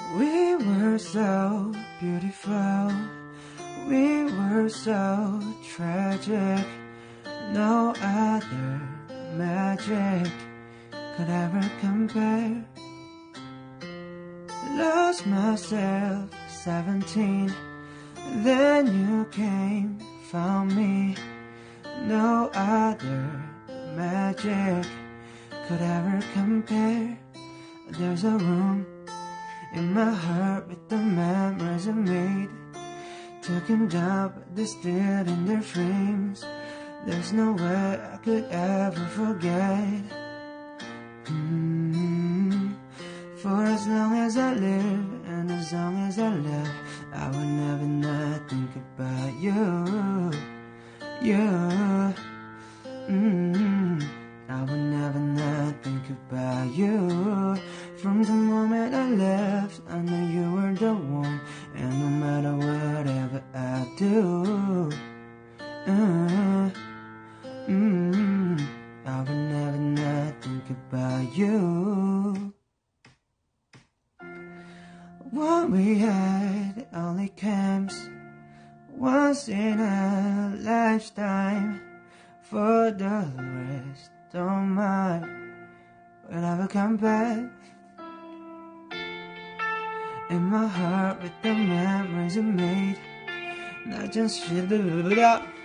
We were so beautiful, we were so tragic. No other magic could ever compare. Lost myself 17, then you came, found me. No other magic could ever compare. There's a room in my heart with the memories I made. Taken down, but they're still in their frames. There's no way I could ever forget. For as long as I live, and as long as I live, I will never not think about you. I will never not think about you. From the moment I left, I knew you were the one. And no matter whatever I do, I will never not think about you. What we had only comes once in a lifetime. For the rest, don't mind, will never come back. In my heart with the memories I made, not just shit.